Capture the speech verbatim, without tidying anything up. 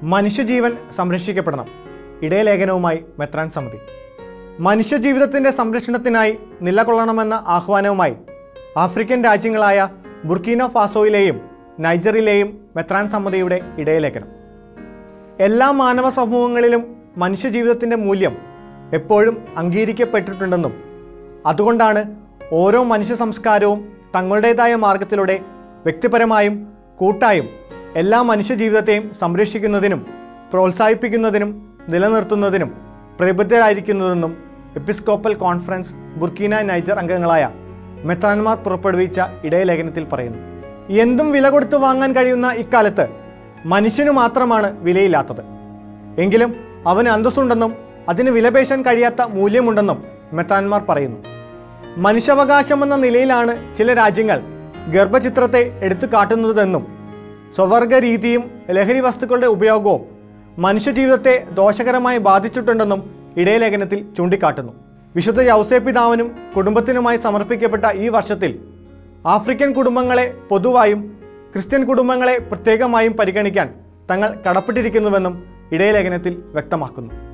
മനുഷ്യജീവൻ സംരക്ഷിക്കപ്പെടണം. ഇടയലേഖനവുമായി മെത്രാൻ സമിതി. മനുഷ്യജീവിതത്തിൻ്റെ സംരക്ഷണത്തിനായി നിലകൊള്ളണമെന്ന ആഹ്വാനവുമായി ആഫ്രിക്കൻ രാജ്യങ്ങളായ ബുർക്കീന ഫാസോയിലെയും നൈജറിലെയും മെത്രാൻ സമിതിയുടെ ഇടയലേഖനം. എല്ലാ മാനവ സമൂഹങ്ങളിലും മനുഷ്യജീവിതത്തിൻ്റെ മൂല്യം എപ്പോഴും അംഗീകരിക്കപ്പെട്ടിട്ടുണ്ടെന്നും അതുകൊണ്ടാണ് ഓരോ മനുഷ്യ സംസ്കാരവും തങ്ങളുടേതായ മാർഗത്തിലൂടെ വ്യക്തിപരമായും കൂട്ടായും എല്ലാ മനുഷ്യജീവിതത്തെയും സംരക്ഷിക്കുന്നതിനും പ്രോത്സാഹിപ്പിക്കുന്നതിനും നിലനിർത്തുന്നതിനും പ്രതിബദ്ധരായിരിക്കുന്നതെന്നും എപ്പിസ്കോപ്പൽ കോൺഫറൻസ് ബുർക്കീന നൈജർ അംഗങ്ങളായ മെത്രാന്മാർ പുറപ്പെടുവിച്ച ഇടയലേഖനത്തിൽ പറയുന്നു. എന്തും വില കൊടുത്തു വാങ്ങാൻ കഴിയുന്ന ഇക്കാലത്ത് മനുഷ്യനു മാത്രമാണ് വിലയില്ലാത്തത്. എങ്കിലും അവന് അന്തസ്സുണ്ടെന്നും അതിന് വിലപേശാൻ കഴിയാത്ത മൂല്യമുണ്ടെന്നും മെത്രാന്മാർ പറയുന്നു. മനുഷ്യാവകാശമെന്ന നിലയിലാണ് ചില രാജ്യങ്ങൾ ഗർഭചിത്രത്തെ എടുത്തു കാട്ടുന്നതെന്നും സ്വവർഗ രീതിയും ലഹരി വസ്തുക്കളുടെ ഉപയോഗവും മനുഷ്യജീവിതത്തെ ദോഷകരമായി ബാധിച്ചിട്ടുണ്ടെന്നും ഇടയലേഖനത്തിൽ ചൂണ്ടിക്കാട്ടുന്നു. വിശുദ്ധ യൗസേപ്പിതാവിനും കുടുംബത്തിനുമായി സമർപ്പിക്കപ്പെട്ട ഈ വർഷത്തിൽ ആഫ്രിക്കൻ കുടുംബങ്ങളെ പൊതുവായും ക്രിസ്ത്യൻ കുടുംബങ്ങളെ പ്രത്യേകമായും പരിഗണിക്കാൻ തങ്ങൾ കടപ്പെട്ടിരിക്കുന്നുവെന്നും ഇടയലേഖനത്തിൽ വ്യക്തമാക്കുന്നു.